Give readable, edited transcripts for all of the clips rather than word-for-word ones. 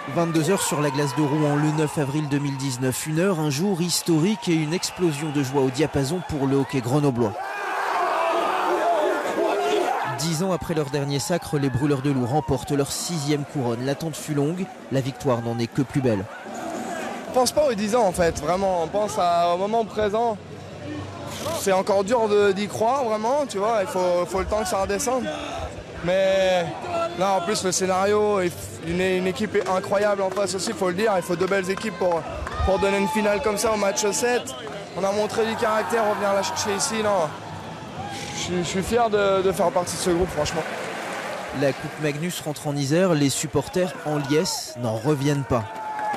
22h sur la glace de Rouen le 9 avril 2019. Une heure, un jour historique et une explosion de joie au diapason pour le hockey grenoblois. 10 ans après leur dernier sacre, les Brûleurs de Loup remportent leur 6e couronne. L'attente fut longue, la victoire n'en est que plus belle. On pense pas aux 10 ans en fait, vraiment, on pense au moment présent. C'est encore dur d'y croire vraiment, tu vois, il faut le temps que ça redescende. Mais là en plus le scénario, une équipe équipe en face aussi, il faut le dire, il faut 2 belles équipes pour donner une finale comme ça au match 7. On a montré du caractère, on vient la chercher ici, non. Je suis fier de faire partie de ce groupe franchement. La Coupe Magnus rentre en Isère, les supporters en liesse n'en reviennent pas.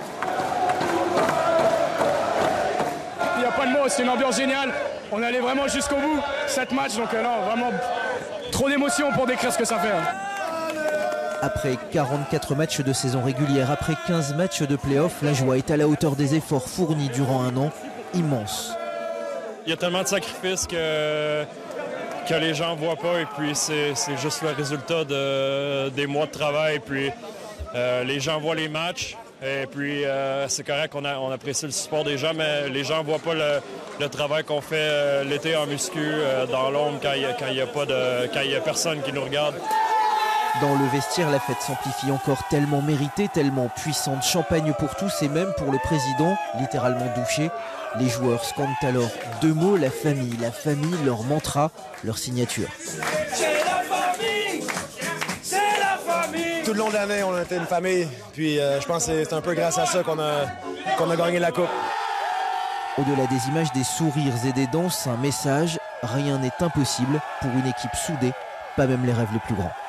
Il n'y a pas de mots, c'est une ambiance géniale. On allait vraiment jusqu'au bout, 7 matchs, donc non, vraiment trop d'émotions pour décrire ce que ça fait. Après 44 matchs de saison régulière, après 15 matchs de play-off, la joie est à la hauteur des efforts fournis durant un an immense. Il y a tellement de sacrifices que les gens ne voient pas, et puis c'est juste le résultat des mois de travail. Puis les gens voient les matchs, et puis c'est correct qu'on apprécie le support des gens, mais les gens ne voient pas le travail qu'on fait l'été en muscu, dans l'ombre, quand il y a personne qui nous regarde. Dans le vestiaire, la fête s'amplifie encore, tellement méritée, tellement puissante. Champagne pour tous et même pour le président, littéralement douché. Les joueurs scandent alors 2 mots, la famille, leur mantra, leur signature. C'est la famille, c'est la famille. Tout le long de l'année, on a été une famille. Puis je pense que c'est un peu grâce à ça qu'on a gagné la Coupe. Au-delà des images, des sourires et des danses, un message, rien n'est impossible pour une équipe soudée, pas même les rêves les plus grands.